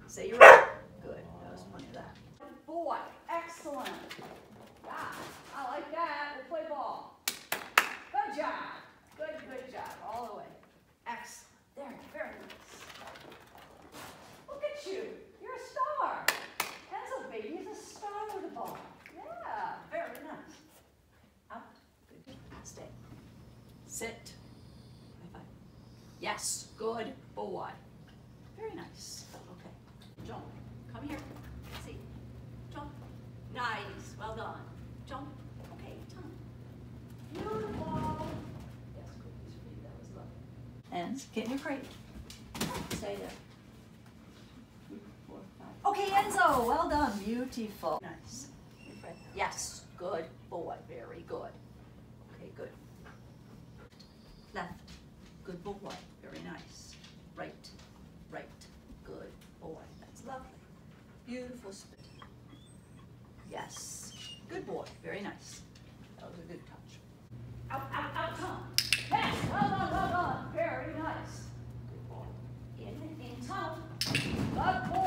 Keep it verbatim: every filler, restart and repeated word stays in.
Say you're right. Good. That was plenty of that. Boy, excellent. Yeah, I like that. We'll play ball. Good job. Good, good job. All the way. Excellent. There, very nice. Look at you. You're a star. Enzo, baby, is a star with a ball. Yeah, very nice. Up. Good. Stay. Sit. High five. Yes, good boy. Very nice. Okay. Jump. Come here. See. Jump. Nice. Well done. Jump. Okay, jump. Beautiful. Yes, cookies for you. That was lovely. And get in your crate. Stay there. Three, four, five. Okay, Enzo. Well done. Beautiful. Nice. Yes. Good boy. Very good. Okay, good. Left. Good boy. Very nice. Right. Right. Good boy. That's lovely. Beautiful spin. Yes. Good boy. Very nice. That was a good touch. Out, out, out, come. Yes. Well done, well done. Very nice. Good boy. In, in, tunnel. Good boy.